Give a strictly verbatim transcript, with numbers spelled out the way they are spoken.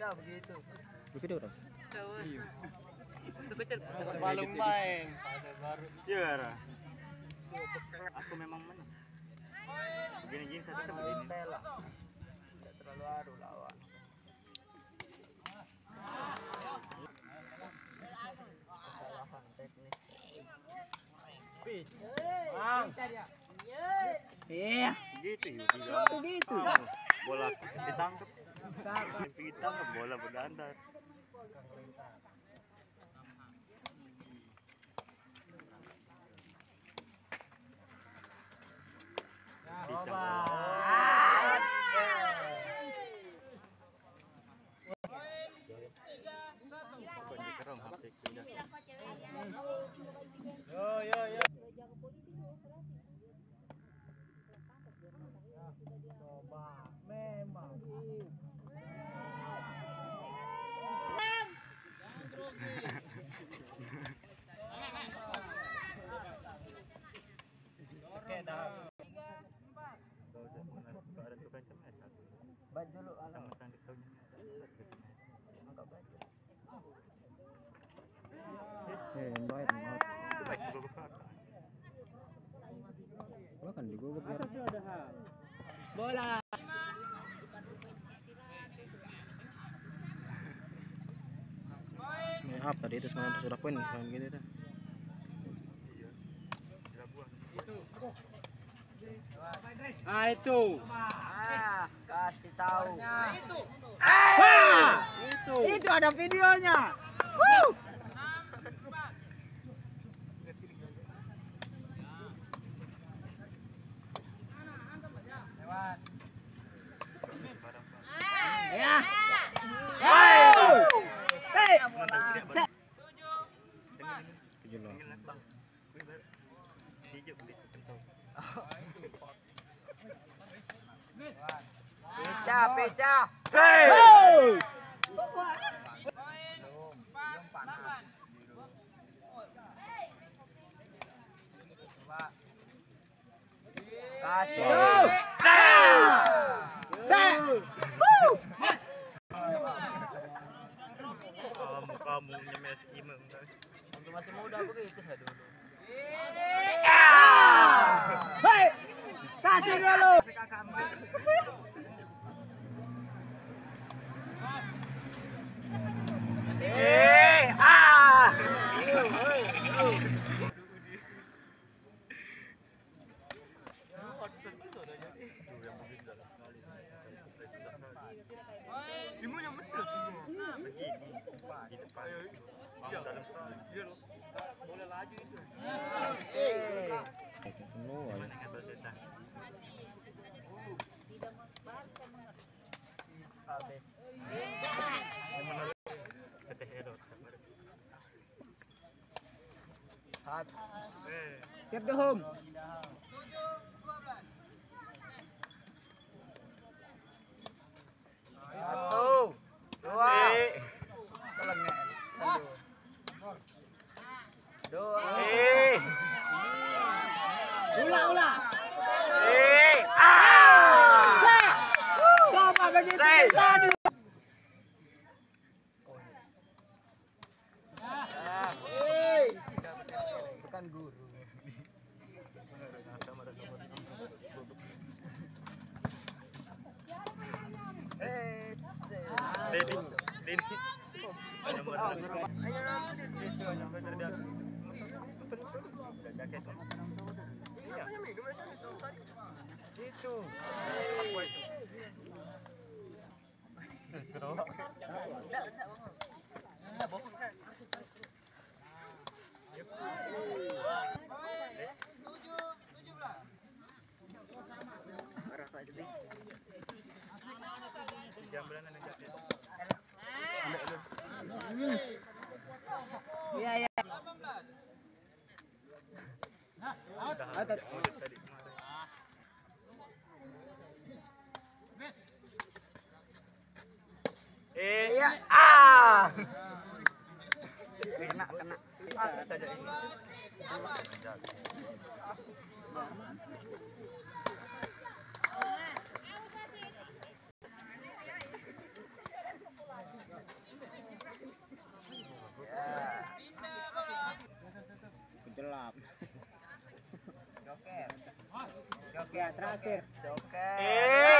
Iya begitu. Begitu orang. Iya. Itu kecil. Balung main. Ada baru. Iya. Aku memang menang. Begini-gini saja kan begini. Tidak terlalu aduh lawan. Kesalahan teknis. Bang. Iya. Gitu yuk. Begitu. Bola ditangkap. Ditangkap bola berdandan. Yo yo yo. Coba memang. Oke dah. Baca dulu alam. Angkat baca. Eh, invite maaf. Bahkan di Google biar. Bola. Maaf tadi itu sebenarnya sudah poin kan gitu dah. Ah itu. Ah, kasih tahu. Itu. Ah! Itu. Itu ada videonya. Woo! Ya. Hei. Tujuh loh. Peca, peca. Hey! Kasih. Kamu kamu nyemes imam. Waktu masih muda begitu saya dulu. Hei! Kasih dulu. Eh, ah. Imunya betul semua. Begini. Di depan. Iya. Dalam sekali. Iya loh. Boleh laju itu. Eh. Penuh aja. Habis. Siap dong. Satu, dua, dua, ulah ulah. Eh, ah! Coba begitu tadi. Bukan guru. Eh, Dedi, Dedi. Itu. Apa itu? Iya iya. Eh, Iya. Ah. Kena kena. saja ini. Oke, terakhir. Eh.